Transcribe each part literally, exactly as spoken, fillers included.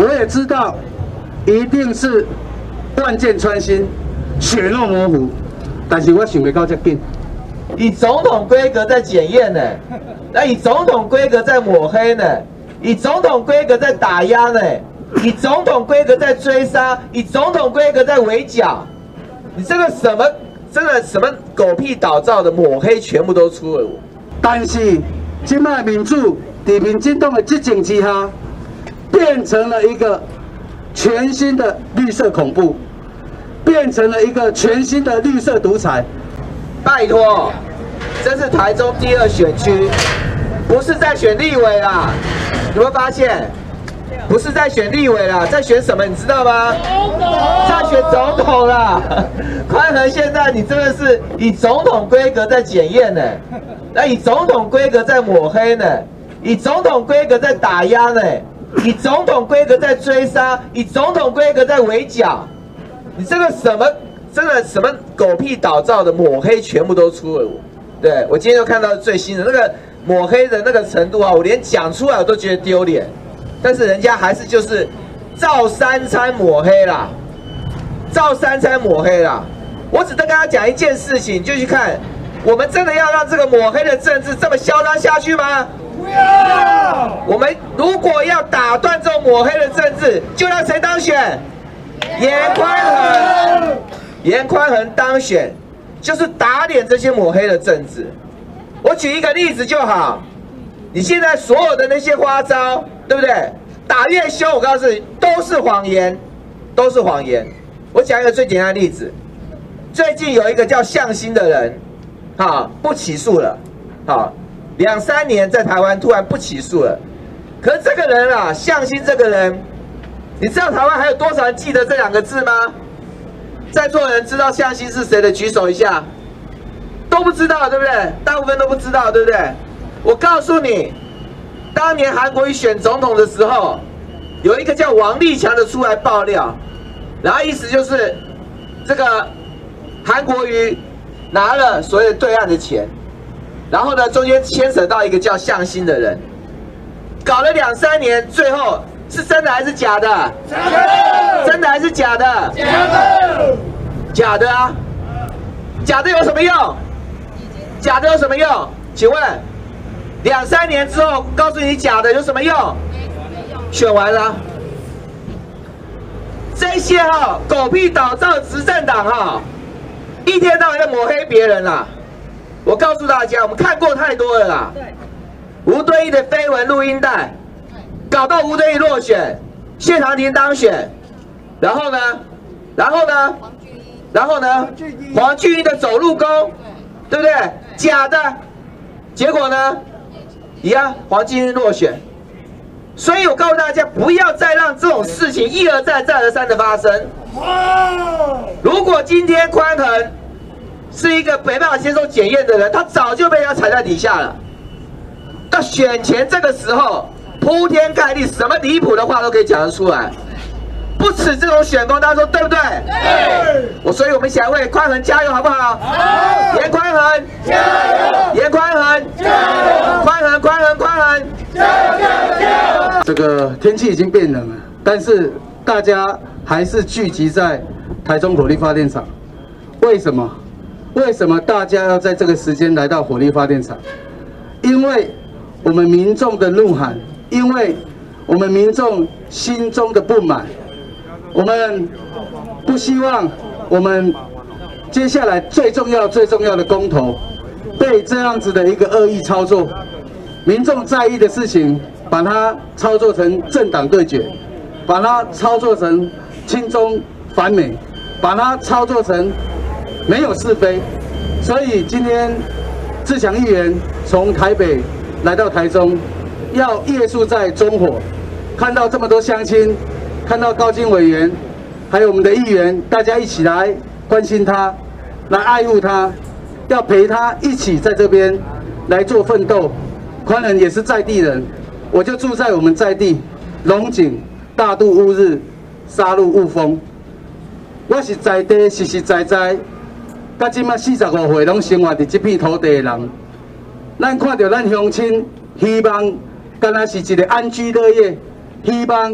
我也知道，一定是万箭穿心，血肉模糊，但是我想袂到这紧。 以总统规格在检验呢，那以总统规格在抹黑呢，以总统规格在打压呢，以总统规格在追杀，以总统规格在围剿，你这个什么真的什么狗屁倒灶的抹黑，全部都出了我。 但是，今麦民主在民进党的执政之下，变成了一个全新的绿色恐怖，变成了一个全新的绿色独裁。 拜托，这是台中第二选区，不是在选立委啦。有没有发现？不是在选立委啦，在选什么？你知道吗？在选总统啦。宽恒，现在你真的是以总统规格在检验呢，那以总统规格在抹黑呢，以总统规格在打压呢，以总统规格在追杀，以总统规格在围剿，你这个什么？真的什么狗屁倒灶的抹黑全部都出了我，对我今天又看到最新的那个抹黑的那个程度啊，我连讲出来我都觉得丢脸，但是人家还是就是照三餐抹黑啦，照三餐抹黑啦。我只跟大家讲一件事情，你就去看，我们真的要让这个抹黑的政治这么嚣张下去吗？不要！我们如果要打断这种抹黑的政治，就让谁当选？严宽恒。严宽恒当选，就是打脸这些抹黑的政治。我举一个例子就好，你现在所有的那些花招，对不对？打越凶，我告诉你，都是谎言，都是谎言。我讲一个最简单的例子，最近有一个叫向心的人，哈，不起诉了，好，两三年在台湾突然不起诉了。可是这个人啊，向心这个人，你知道台湾还有多少人记得这两个字吗？在座的人知道向心是谁的举手一下，都不知道，对不对？大部分都不知道，对不对？我告诉你，当年韩国瑜选总统的时候，有一个叫王立强的出来爆料，然后意思就是这个韩国瑜拿了所有对岸的钱，然后呢中间牵扯到一个叫向心的人，搞了两三年，最后是真的还是假的？假的！真的还是假的？假的！假的啊！假的有什么用？假的有什么用？请问，两三年之后告诉你假的有什么用？选完了，这些哈、哦、狗屁倒灶执政党哈、哦，一天到晚在抹黑别人啦。我告诉大家，我们看过太多了啦。吴敦义的绯闻录音带。搞到吴敦义落选，谢长廷当选，然后呢，然后呢，然后呢，黄俊英的走路工，对不对？假的，结果呢，一样，黄俊英落选。所以我告诉大家，不要再让这种事情一而再、再而三的发生。如果今天宽恒是一个没办法接受检验的人，他早就被人家踩在底下了。到选前这个时候。铺天盖地，什么离谱的话都可以讲得出来，不耻这种选工，大家说对不对？对。我所以我们一起来为宽恒加油，好不好？好。严宽恒加油！严宽恒加油！宽恒宽恒宽恒加油加油加油！ 这个天气已经变冷了，但是大家还是聚集在台中火力发电厂。为什么？为什么大家要在这个时间来到火力发电厂？因为我们民众的怒喊。因为我们民众心中的不满，我们不希望我们接下来最重要、最重要的公投被这样子的一个恶意操作。民众在意的事情，把它操作成政党对决，把它操作成亲中反美，把它操作成没有是非。所以今天志强议员从台北来到台中。要夜宿在中火，看到这么多乡亲，看到高金委员，还有我们的议员，大家一起来关心他，来爱护他，要陪他一起在这边来做奋斗。宽恒也是在地人，我就住在我们在地龙井大肚乌日沙鹿雾峰，我是在地实实在在，到今麦四十五岁拢生活在这片土地的人，咱看到咱乡亲，希望。敢若是一个安居乐业，希望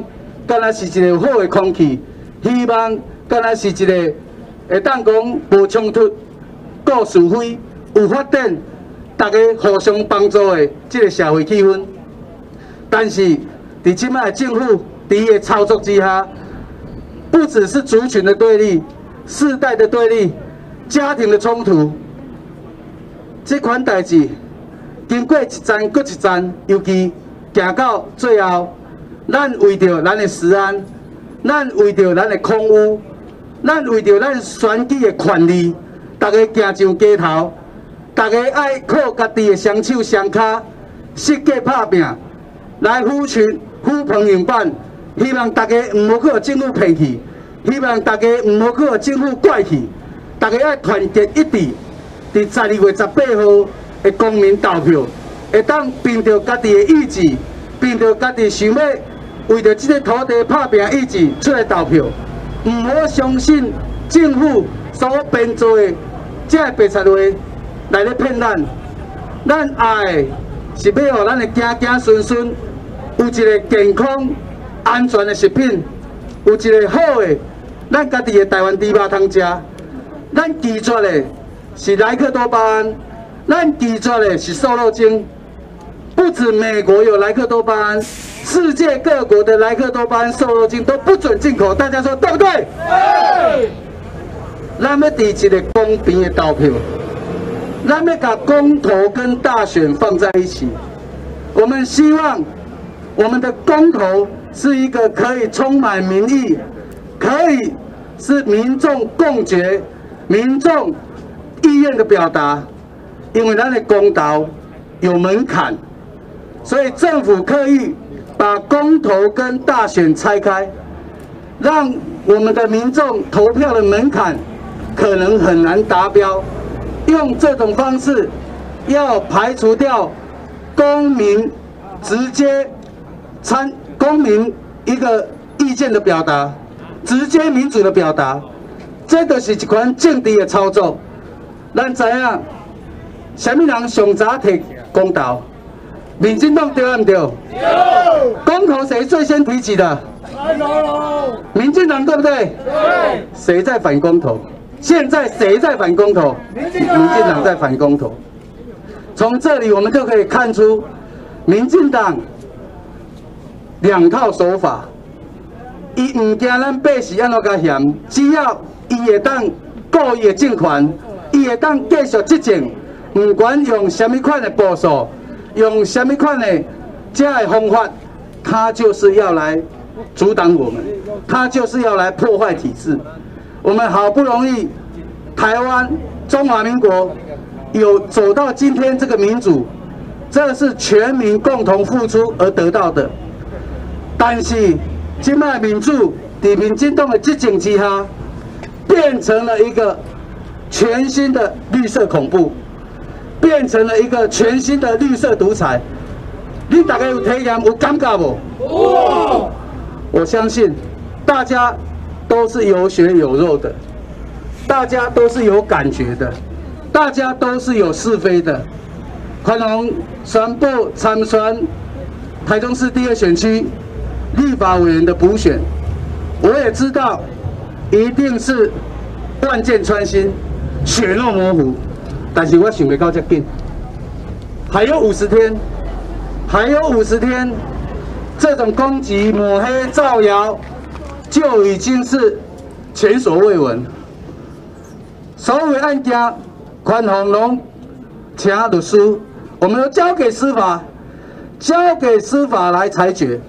敢若是一个好的空气，希望敢若是一个会当讲无冲突、顾是非、有发展，大家互相帮助的这个社会气氛。但是伫即摆政府伫伊的操作之下，不只是族群的对立、世代的对立、家庭的冲突，这款代志经过一站搁一站，尤其行到最后，咱为着咱的食安，咱为着咱的空污，咱为着咱选举的权利，大家行上街头，大家爱靠家己的双手双脚，设计拍拼，来扶群扶朋友办，希望大家唔好去互政府骗去，希望大家唔好去互政府怪去，大家爱团结一致，伫十二月十八号的公民投票，会当凭着家己的意志，凭着家己想要为着这个土地拍拼意志出来投票，唔好相信政府所编造的这个白贼话来咧骗咱。咱爱是要互咱的子子孙孙有一个健康、安全的食品，有一个好的咱家己的台湾猪肉通食。咱拒绝的是莱克多巴胺，咱拒绝的是瘦肉精。不止美国有莱克多巴胺，世界各国的莱克多巴胺瘦肉精都不准进口。大家说对不对？对。咱要伫一个公平的投票，咱要把公投跟大选放在一起。我们希望我们的公投是一个可以充满民意，可以是民众共决、民众意愿的表达。因为咱的公投有门槛，所以政府刻意把公投跟大选拆开，让我们的民众投票的门槛可能很难达标。用这种方式要排除掉公民直接参公民一个意见的表达，直接民主的表达，这就是一款政治的操作。咱知影，什么人上早提公投？民进党对不对？对。公投谁最先提起的？民进党对不对？对。谁在反公投？现在谁在反公投？民进党在反公投。从这里我们就可以看出，民进党两套手法。伊唔惊咱百姓安怎甲嫌，只要伊会当顾伊的政权，伊会当继续执政，唔管用什么款的步数，用什么款的这的方法，他就是要来阻挡我们，他就是要来破坏体制。我们好不容易，台湾中华民国有走到今天这个民主，这是全民共同付出而得到的。但是，今麦民主在民进党的执政之下，变成了一个全新的绿色恐怖，变成了一个全新的绿色独裁。你大家有体验有感觉不？有。我相信大家都是有血有肉的，大家都是有感觉的，大家都是有是非的。宽宏宣布参选台中市第二选区立法委员的补选，我也知道一定是万箭穿心、血肉模糊，但是我想不到这紧，还有五十天，还有五十天，这种攻击、抹黑、造谣就已经是前所未闻。所有案件，宽宏拢请律师，我们都交给司法，交给司法来裁决。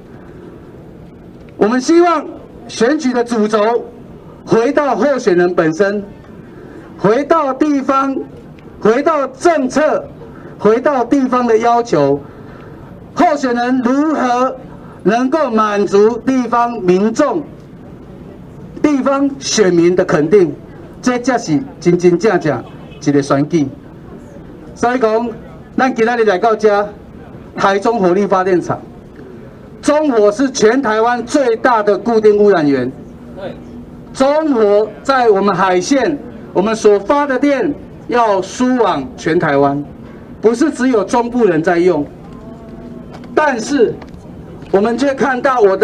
我们希望选举的主轴回到候选人本身，回到地方，回到政策，回到地方的要求。候选人如何能够满足地方民众、地方选民的肯定，这才是真真正正一个选举。所以讲，咱今仔日来到这台中火力发电厂。中火是全台湾最大的固定污染源。中火在我们海线，我们所发的电要输往全台湾，不是只有中部人在用。但是我们却看到我的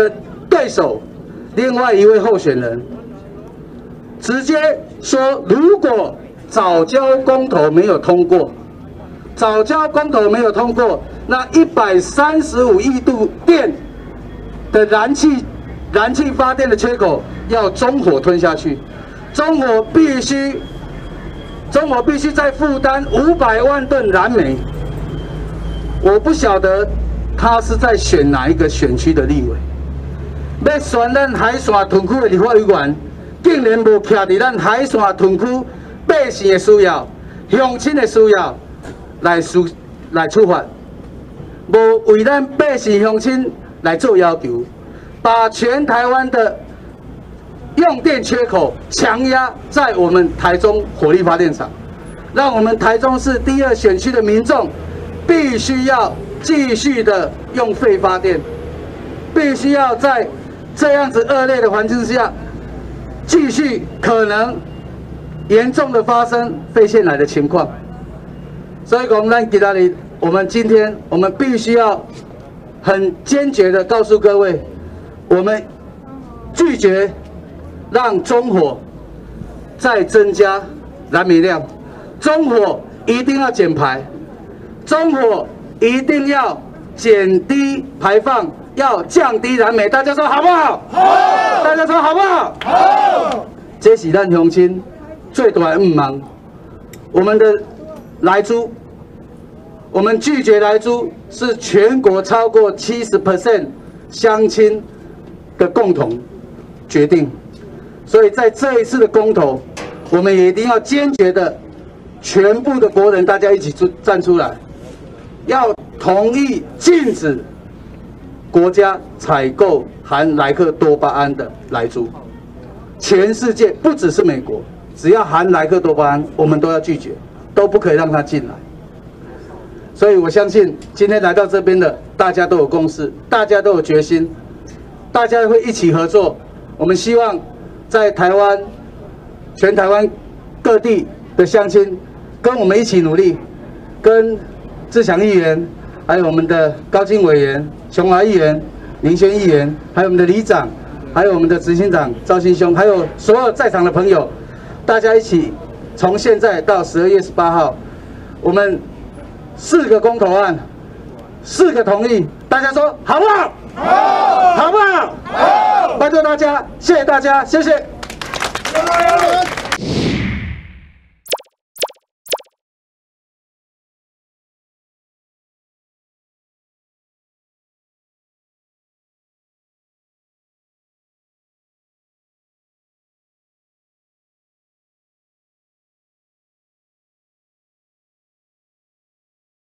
对手另外一位候选人，直接说，如果藻礁公投没有通过，藻礁公投没有通过，那一百三十五亿度电的燃气燃气发电的缺口要中火吞下去，中火必须中火必须再负担五百万吨燃煤。我不晓得他是在选哪一个选区的立委，要选咱海线屯区的立法委员，竟然无徛伫咱海线屯区百姓的需要、乡亲的需要来出来出发，无为咱百姓乡亲来做要求，把全台湾的用电缺口强压在我们台中火力发电厂，让我们台中市第二选区的民众必须要继续的用废发电，必须要在这样子恶劣的环境下，继续可能严重的发生肺腺癌的情况。所以讲，咱今日我们今天我们必须要很坚决的告诉各位，我们拒绝让中火再增加燃煤量，中火一定要减排，中火一定要减低排放，要降低燃煤。大家说好不好？好！大家说好不好？好！这是咱乡亲最大的愿望。我们的莱猪，我们拒绝莱猪是全国超过七十 percent 乡亲的共同决定。所以在这一次的公投，我们也一定要坚决的，全部的国人大家一起出站出来，要同意禁止国家采购含莱克多巴胺的莱猪。全世界不只是美国，只要含莱克多巴胺，我们都要拒绝，都不可以让它进来。所以我相信今天来到这边的大家都有共识，大家都有决心，大家会一起合作。我们希望在台湾、全台湾各地的乡亲跟我们一起努力，跟志强议员，还有我们的高金委员、雄华议员、林轩议员，还有我们的里长，还有我们的执行长赵新兄，还有所有在场的朋友，大家一起从现在到十二月十八号，我们四个公投案，四个同意，大家说好不好？好，好不好？好，拜托大家，谢谢大家，谢谢。